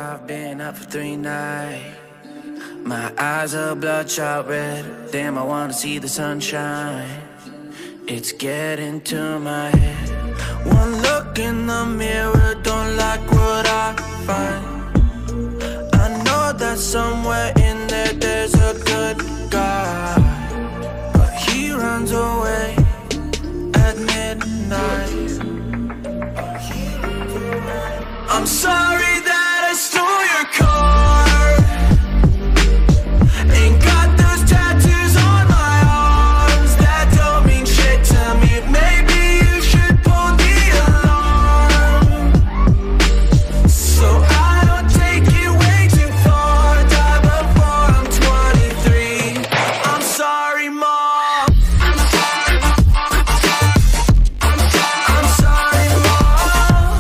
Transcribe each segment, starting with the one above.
I've been up for 3 nights. My eyes are bloodshot red. Damn, I wanna see the sunshine. It's getting to my head. One look in the mirror, don't like what I find. I know that somewhere in there there's a good guy, but he runs away at midnight. I'm sorry that I stole your car. Ain't got those tattoos on my arms that don't mean shit to me. Maybe you should pull the alarm, so I don't take it way too far. Die before I'm 23. I'm sorry, Mom. I'm sorry, Mom.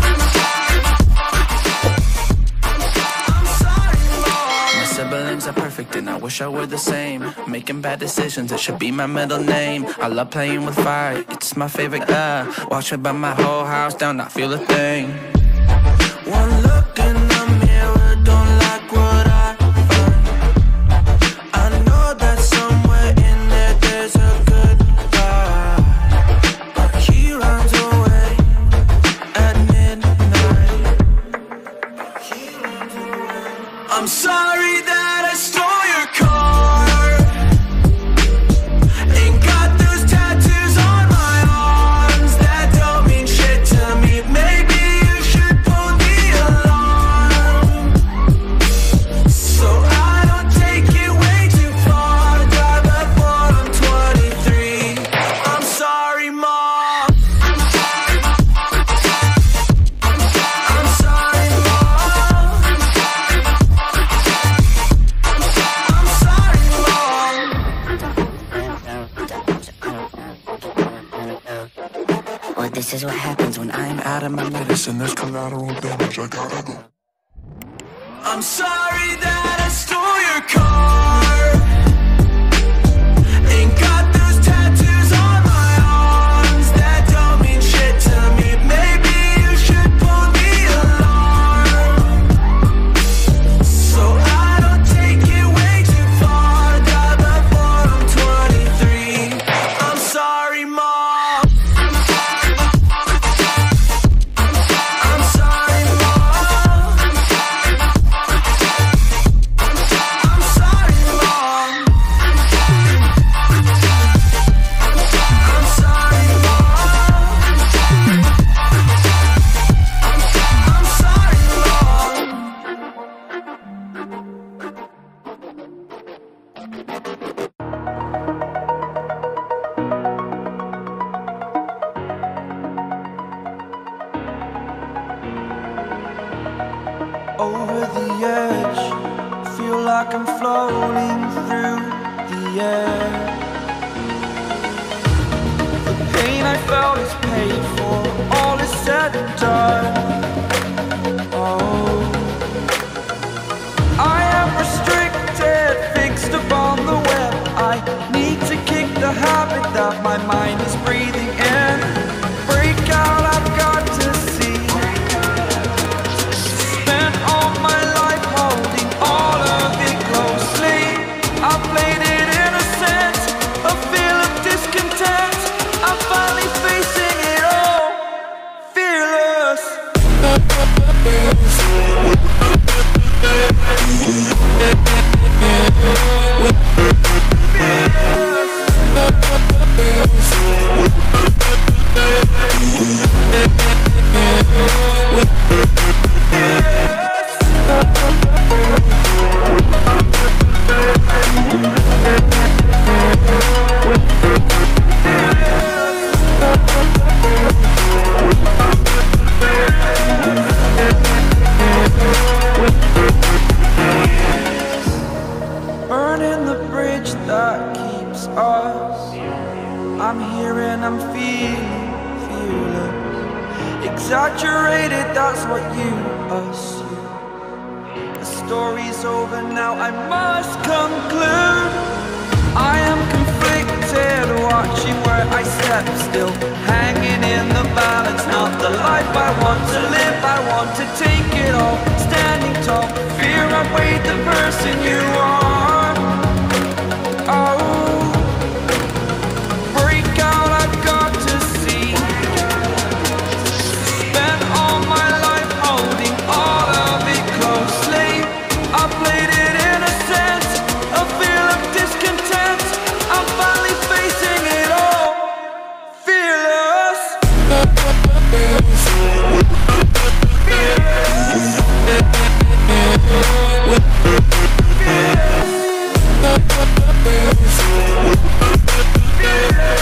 My siblings are perfect and I wish I were the same. Making bad decisions, it should be my middle name. I love playing with fire, it's my favorite. Watch it burn my whole house down, not feel a thing. One look in the mirror, don't like what I find. I know that somewhere in there there's a good guy, but he runs away at midnight. I'm sorry that I stole your car. Ain't got those tattoos on my arms that don't mean shit to me. Maybe you should pull the alarm, so I don't take it way too far. Die before I'm 23. I'm sorry, Mom. I'm sorry, Mom. I'm sorry, Mom. Well, this is what happens when I'm out of my Medicine, there's collateral damage, I gotta go. I'm sorry that I stole your car. Ain't got those tattoos on my arms that don't mean shit to me. Maybe you should pull the alarm, so I don't take it way too far. Die before I'm 23. I'm sorry, Mom. I'm sorry, Mom. I'm sorry, Mom. I'm sorry, Mom. I'm sorry, Mom. Over the edge, feel like I'm floating through the air. The pain I felt is paid for, all is said and done. Oh, I am restricted, fixed upon the web. I need to kick the habit that my mind is breathing in. Break out, I've got to see. Spent all my life holding all of it closely. I played it innocent, a feel of discontent. I'm finally facing it all, fearless. Burning the bridge that keeps us. I'm here and I'm feeling fearless. Exaggerated, that's what you assume. The story's over now, I must conclude. I am conflicted, watching where I step still, hanging in the balance. Not the life I want to live, I want to take it all, standing tall. outweighed the person you are. Oh, break out, I've got to see. Spent all my life holding all of it closely. I played it innocent, a feel of discontent. I'm finally facing it all, fearless. Fearless.